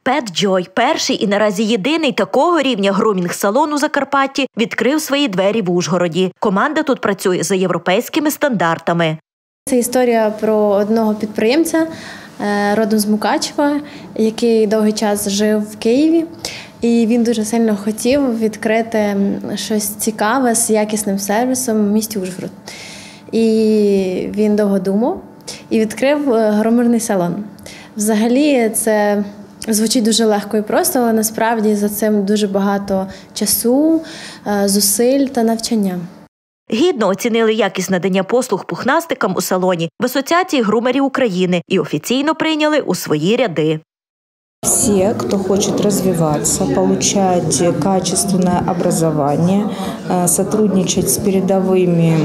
Pet Joy – перший і наразі єдиний такого рівня грумінг-салон у Закарпатті відкрив свої двері в Ужгороді. Команда тут працює за європейськими стандартами. Це історія про одного підприємця, родом з Мукачева, який довгий час жив в Києві. І він дуже сильно хотів відкрити щось цікаве з якісним сервісом в місті Ужгород. І він довго думав і відкрив грумерний салон. Взагалі це звучить дуже легко і просто, але насправді за цим дуже багато часу, зусиль та навчання. Гідно оцінили якість надання послуг пухнастикам у салоні в Асоціації грумерів України і офіційно прийняли у свої ряди. Все, кто хочет развиваться, получать качественное образование, сотрудничать с передовыми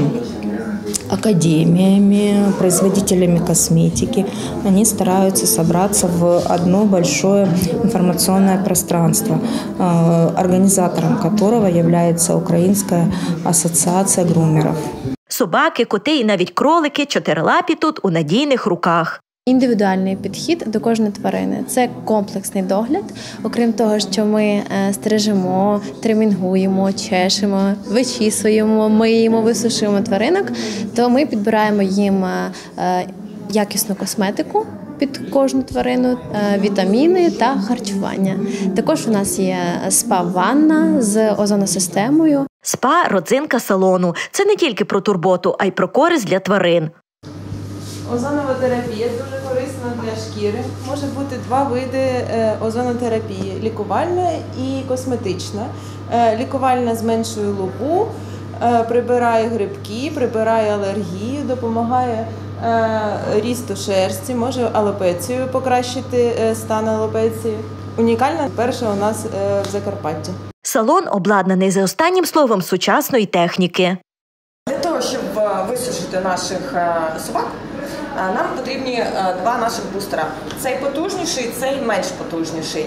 академиями, производителями косметики, они стараются собраться в одно большое информационное пространство, организатором которого является Украинская ассоциация грумеров. Собаки, коти і навіть кролики чотирилапі тут у надійних руках. Індивідуальний підхід до кожної тварини – це комплексний догляд. Окрім того, що ми стрижемо, тримінгуємо, чешемо, вичісуємо, миємо, висушуємо тваринок, то ми підбираємо їм якісну косметику під кожну тварину, вітаміни та харчування. Також у нас є спа-ванна з озоносистемою. Спа – родзинка салону. Це не тільки про турботу, а й про користь для тварин. Озонова терапія дуже корисна для шкіри. Може бути два види озонотерапії – лікувальна і косметична. Лікувальна зменшує лупу, прибирає грибки, прибирає алергію, допомагає рісту шерсті, може алопецію покращити стан алопеції. Унікальна перша у нас в Закарпатті. Салон обладнаний за останнім словом сучасної техніки. Для того, щоб висушити наших собак, нам потрібні два наших бустера. Цей потужніший, цей менш потужніший.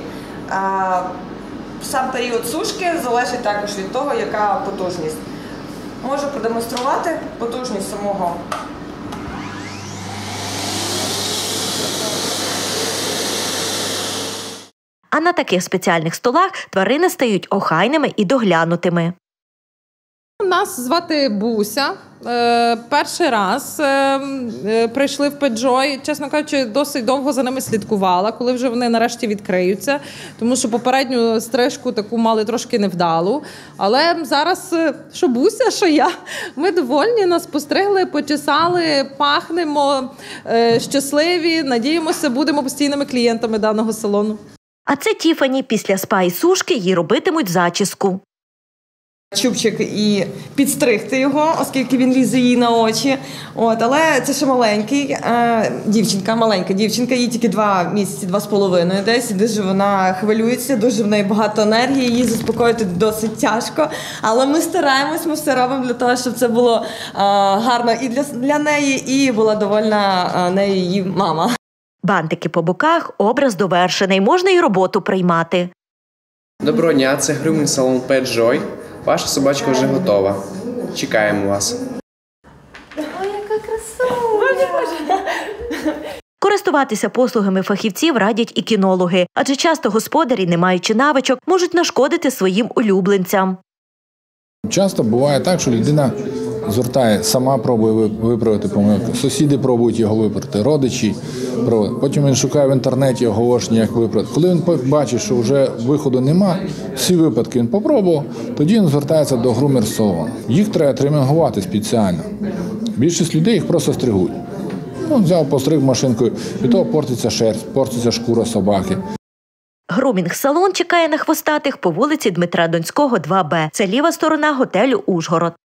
Сам період сушки залежить також від того, яка потужність. Можу продемонструвати потужність самого. А на таких спеціальних столах тварини стають охайними і доглянутими. Нас звати Буся. Перший раз прийшли в Pet Joy. Чесно кажучи, досить довго за ними слідкувала, коли вже вони нарешті відкриються. Тому що попередню стрижку таку мали трошки невдалу. Але зараз, що Буся, що я, ми довольні, нас постригли, почесали, пахнемо, щасливі. Надіємося, будемо постійними клієнтами даного салону. А це Тіфані. Після спа і сушки їй робитимуть зачіску. Чубчик і підстригти його, оскільки він лізе їй на очі. Але це ще маленький, маленька дівчинка, їй тільки 2 місяці, 2,5 десь. Дуже вона хвилюється, дуже в неї багато енергії, її заспокоїти досить тяжко. Але ми стараємось, ми все робимо для того, щоб це було гарно і для неї, і була довольна нею її мама. Бантики по боках, образ довершений, можна і роботу приймати. Доброго дня, це грумінг-салон Pet Joy. Ваша собачка вже готова. Чекаємо вас. Ой, яка красуня! Користуватися послугами фахівців радять і кінологи, адже часто господарі, не маючи навичок, можуть нашкодити своїм улюбленцям. Часто буває так, що людина звертає, сама пробує виправити помилки, сусіди пробують його виправити, родичі пробують. Потім він шукає в інтернеті оголошення, як виправити. Коли він бачить, що вже виходу нема, всі випадки він попробував, тоді він звертається до грумер-салону. Їх треба тримінгувати спеціально. Більшість людей їх просто стригуть. Взяв, постриг машинкою, від того портиться шерсть, портиться шкура собаки. Грумінг-салон чекає на хвостатих по вулиці Дмитра Донського, 2Б. Це ліва сторона готелю «Ужгород».